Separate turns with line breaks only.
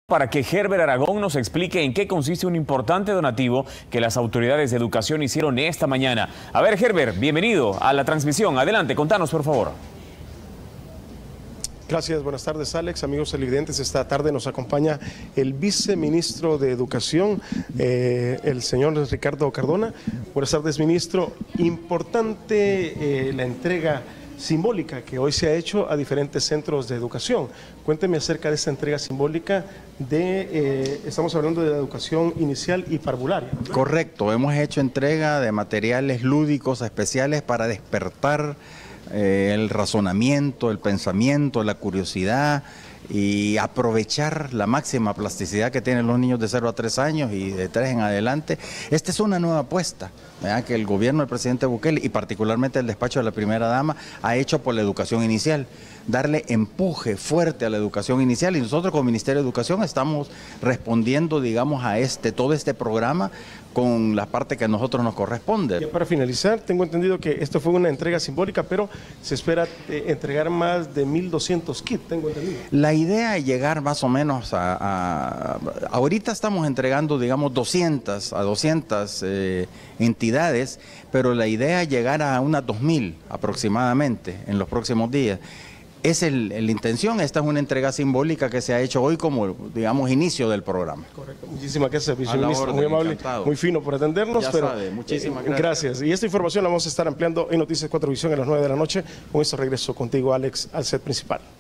Para que Herbert Aragón nos explique en qué consiste un importante donativo que las autoridades de educación hicieron esta mañana. A ver, Herbert, bienvenido a la transmisión. Adelante, contanos, por favor.
Gracias, buenas tardes, Alex. Amigos televidentes, esta tarde nos acompaña el viceministro de Educación, el señor Ricardo Cardona. Buenas tardes, ministro. Importante la entrega simbólica que hoy se ha hecho a diferentes centros de educación. Cuénteme acerca de esta entrega simbólica estamos hablando de la educación inicial y parvularia, ¿verdad?
Correcto, hemos hecho entrega de materiales lúdicos especiales para despertar el razonamiento, el pensamiento, la curiosidad y aprovechar la máxima plasticidad que tienen los niños de 0 a 3 años y de 3 en adelante. Esta es una nueva apuesta, ¿verdad?, que el gobierno del presidente Bukele y particularmente el despacho de la primera dama ha hecho por la educación inicial, darle empuje fuerte a la educación inicial, y nosotros como Ministerio de Educación estamos respondiendo, digamos, a todo este programa con la parte que a nosotros nos corresponde.
Y para finalizar, tengo entendido que esto fue una entrega simbólica, pero se espera entregar más de 1.200 kits, tengo entendido.
La idea es llegar más o menos ahorita estamos entregando, digamos, 200 entidades, pero la idea es llegar a unas 2.000 aproximadamente en los próximos días. Esa es la intención. Esta es una entrega simbólica que se ha hecho hoy como, digamos, inicio del programa.
Correcto. Muchísimas gracias, viceministro. Muy amable,
encantado.
muy fino por atendernos.
Ya sabe, muchísimas gracias.
Gracias. Y esta información la vamos a estar ampliando en Noticias 4 Visión a las 9 de la noche. Con esto regreso contigo, Alex, al set principal.